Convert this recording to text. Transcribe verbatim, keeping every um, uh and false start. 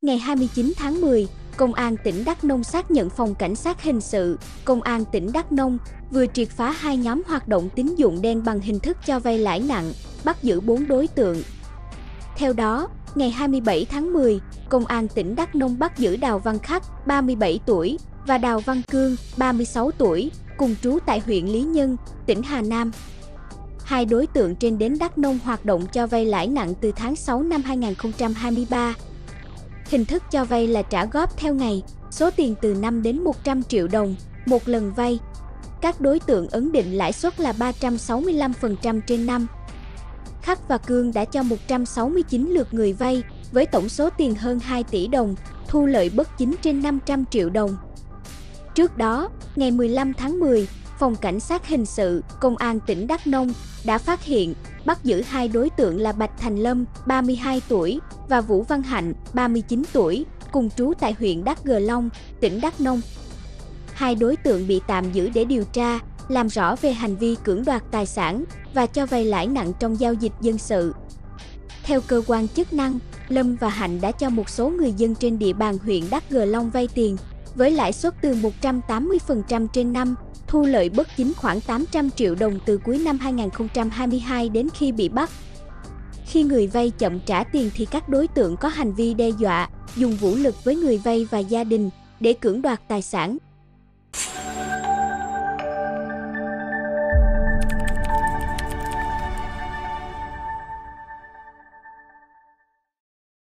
Ngày hai mươi chín tháng mười, Công an tỉnh Đắk Nông xác nhận Phòng Cảnh sát Hình sự, Công an tỉnh Đắk Nông vừa triệt phá hai nhóm hoạt động tín dụng đen bằng hình thức cho vay lãi nặng, bắt giữ bốn đối tượng. Theo đó, ngày hai mươi bảy tháng mười, Công an tỉnh Đắk Nông bắt giữ Đào Văn Khắc, ba mươi bảy tuổi, và Đào Văn Cương, ba mươi sáu tuổi, cùng trú tại huyện Lý Nhân, tỉnh Hà Nam. Hai đối tượng trên đến Đắk Nông hoạt động cho vay lãi nặng từ tháng sáu năm hai nghìn không trăm hai mươi ba. Hình thức cho vay là trả góp theo ngày, số tiền từ năm đến một trăm triệu đồng, một lần vay. Các đối tượng ấn định lãi suất là ba trăm sáu mươi lăm phần trăm trên năm. Khắc và Cương đã cho một trăm sáu mươi chín lượt người vay, với tổng số tiền hơn hai tỷ đồng, thu lợi bất chính trên năm trăm triệu đồng. Trước đó, ngày mười lăm tháng mười, Phòng Cảnh sát Hình sự, Công an tỉnh Đắk Nông đã phát hiện, bắt giữ hai đối tượng là Bạch Thành Lâm, ba mươi hai tuổi, và Vũ Văn Hạnh, ba mươi chín tuổi, cùng trú tại huyện Đắk Gờ Long, tỉnh Đắk Nông. Hai đối tượng bị tạm giữ để điều tra, làm rõ về hành vi cưỡng đoạt tài sản và cho vay lãi nặng trong giao dịch dân sự. Theo cơ quan chức năng, Lâm và Hạnh đã cho một số người dân trên địa bàn huyện Đắk Gờ Long vay tiền, với lãi suất từ một trăm tám mươi phần trăm trên năm, thu lợi bất chính khoảng tám trăm triệu đồng từ cuối năm hai nghìn không trăm hai mươi hai đến khi bị bắt. Khi người vay chậm trả tiền thì các đối tượng có hành vi đe dọa, dùng vũ lực với người vay và gia đình để cưỡng đoạt tài sản.